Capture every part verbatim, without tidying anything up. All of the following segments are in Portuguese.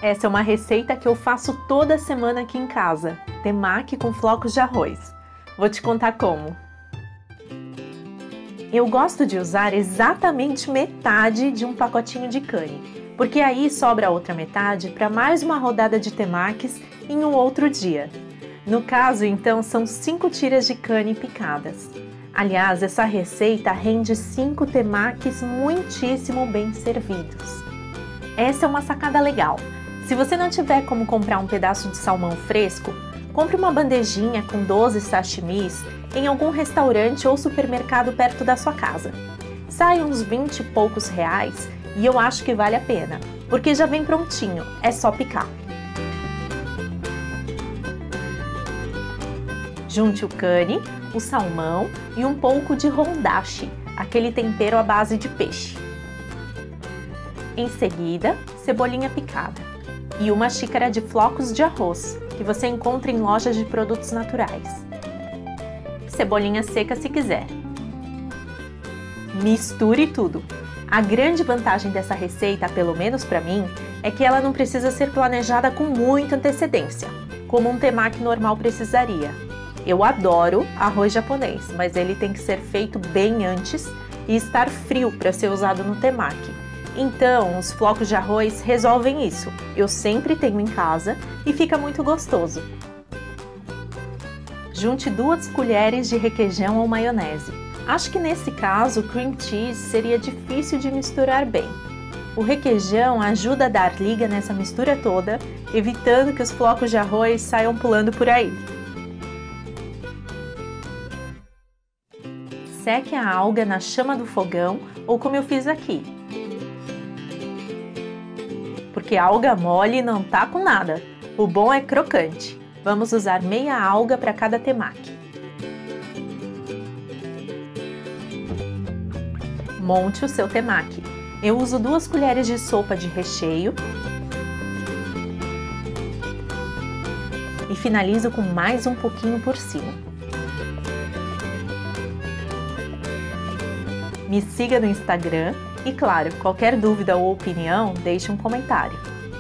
Essa é uma receita que eu faço toda semana aqui em casa, temaki com flocos de arroz. Vou te contar como. Eu gosto de usar exatamente metade de um pacotinho de cane, porque aí sobra a outra metade para mais uma rodada de temakis em um outro dia. No caso, então, são cinco tiras de cane picadas. Aliás, essa receita rende cinco temakis muitíssimo bem servidos. Essa é uma sacada legal. Se você não tiver como comprar um pedaço de salmão fresco, compre uma bandejinha com doze sashimis em algum restaurante ou supermercado perto da sua casa. Sai uns vinte e poucos reais e eu acho que vale a pena, porque já vem prontinho, é só picar. Junte o cane, o salmão e um pouco de hondashi, aquele tempero à base de peixe. Em seguida, cebolinha picada e uma xícara de flocos de arroz, que você encontra em lojas de produtos naturais. Cebolinha seca se quiser. Misture tudo. A grande vantagem dessa receita, pelo menos para mim, é que ela não precisa ser planejada com muita antecedência, como um temaki normal precisaria. Eu adoro arroz japonês, mas ele tem que ser feito bem antes e estar frio para ser usado no temaki. Então, os flocos de arroz resolvem isso. Eu sempre tenho em casa e fica muito gostoso. Junte duas colheres de requeijão ou maionese. Acho que nesse caso, cream cheese seria difícil de misturar bem. O requeijão ajuda a dar liga nessa mistura toda, evitando que os flocos de arroz saiam pulando por aí. Seque a alga na chama do fogão ou como eu fiz aqui. Porque alga mole não tá com nada. O bom é crocante. Vamos usar meia alga para cada temaki. Monte o seu temaki. Eu uso duas colheres de sopa de recheio e finalizo com mais um pouquinho por cima. Me siga no Instagram e, claro, qualquer dúvida ou opinião, deixe um comentário.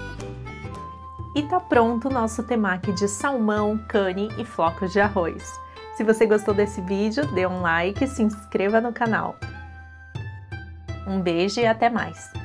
E tá pronto o nosso temaki de salmão, cane e flocos de arroz. Se você gostou desse vídeo, dê um like e se inscreva no canal. Um beijo e até mais!